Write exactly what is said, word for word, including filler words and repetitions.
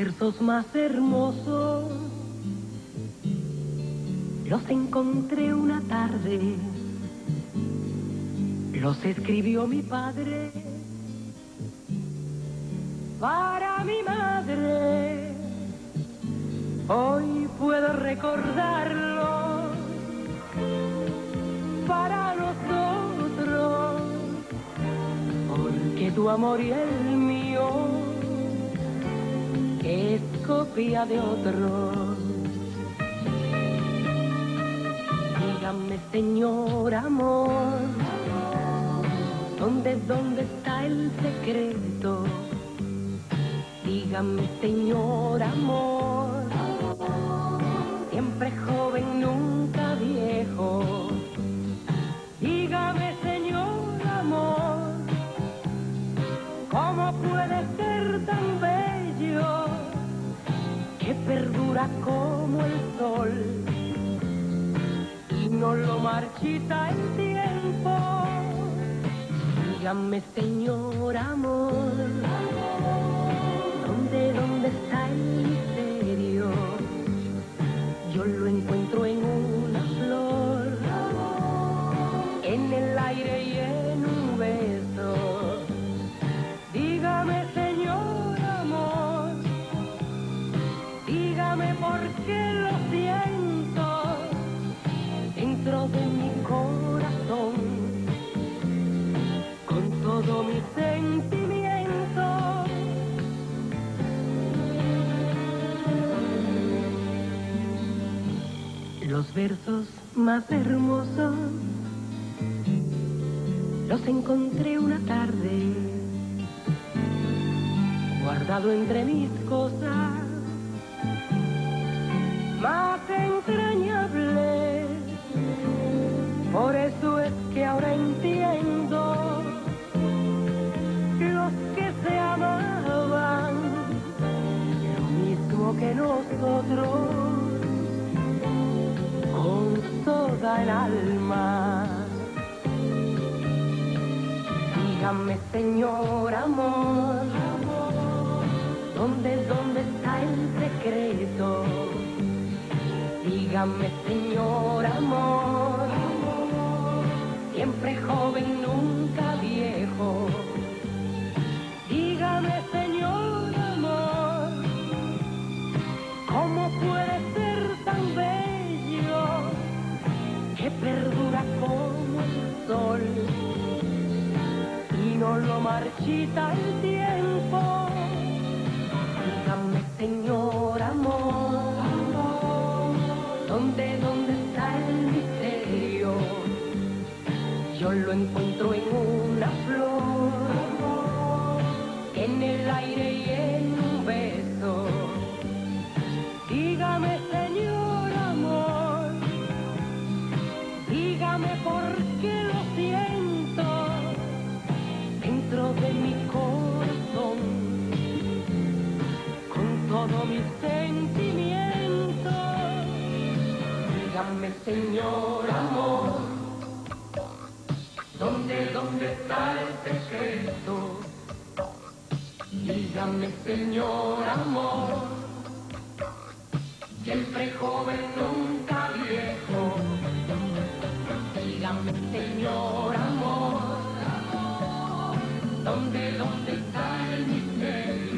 versos más hermosos los encontré una tarde, los escribió mi padre para mi madre. Hoy puedo recordarlo para nosotros, porque tu amor y el mío es copia de otros. Dígame, señor amor, ¿dónde, dónde está el secreto? Dígame, señor amor, siempre joven, nunca viejo. Dígame, señor amor, ¿cómo puede ser tan bello que perdura como el sol y no lo marchita el tiempo? Dígame, señor amor, ¿dónde, dónde está el misterio? Yo lo encuentro en una flor, en el aire y en un beso. Dígame, señor amor, dígame por qué lo siento dentro de mi corazón, con todo mi sentimiento. Los versos más hermosos los encontré una tarde, guardado entre mis cosas más entrañables. Por eso es que ahora entiendo los que se amaban lo mismo que nosotros, con toda el alma. Dígame, señor amor, ¿dónde, dónde está el secreto? Dígame, señor amor, siempre joven, nunca viejo. Dígame, señor amor, ¿cómo puede ser tan bello que perdura como el sol y no lo marchita el tiempo? Dígame, señor amor, ¿dónde, dónde está el misterio? Yo lo encuentro en una flor, en el aire y en un beso. Dígame, señor amor, dígame por qué lo siento dentro de mi corazón, con todo mi sentimiento. Dígame, señor amor, ¿dónde, dónde está el secreto? Dígame, señor amor, siempre joven, nunca viejo. Dígame, señor amor, ¿dónde, dónde está el misterio?